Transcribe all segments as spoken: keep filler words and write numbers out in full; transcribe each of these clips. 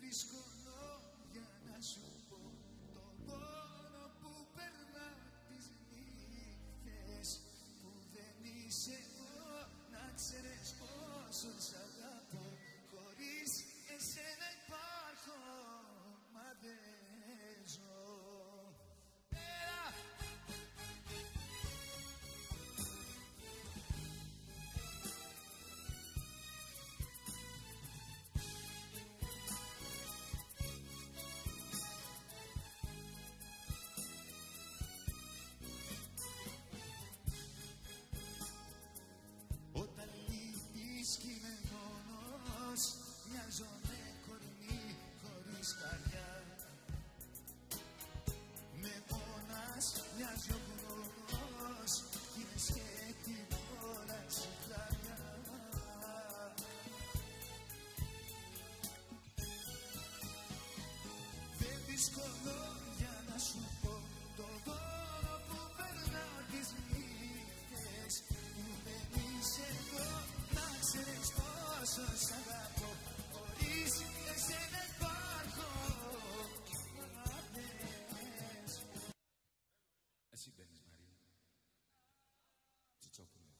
δύσκολο για να σου πω το πόνο που περνά τις νύχτες που δεν είσαι εδώ. Να ξέρεις πόσο σ' αγαπώ, χωρίς εσένα υπάρχω, μα δεν ζω. Όταν λείπεις κι είμαι μόνος, μοιάζω με κορμί χωρίς καρδιά. Με μόνας μοιάζει ο χρόνος κι είναι σκέτη όλα σιχλάρια. Δεν δύσκολο για να σου πω το δώρο που περνά τις νύχτες που δεν είσαι εδώ. Να ξέρεις πόσο σ' αγαπώ, χωρίς εσένα υπάρχω, μα δεν ζω. Εσύ μπαίνεις, Μαρία. Τσιτσόπουλο.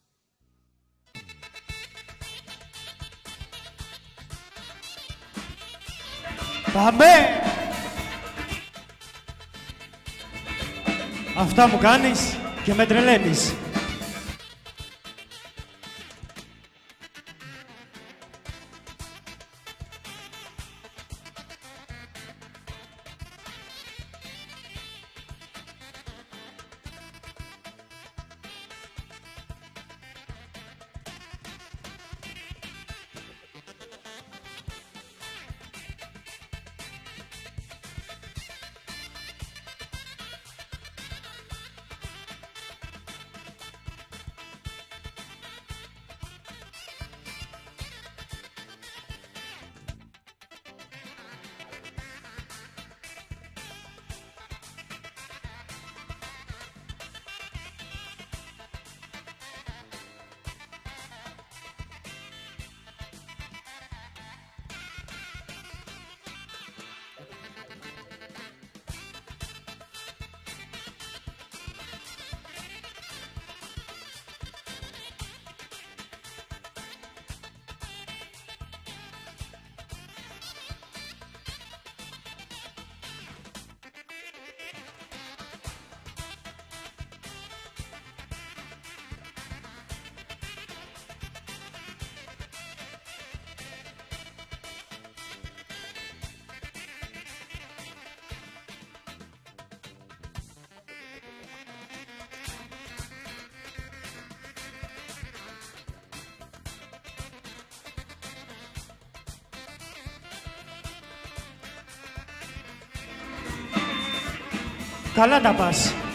Πάμε! Αυτά μου κάνεις και με τρελαίνεις. Καλά τα πας.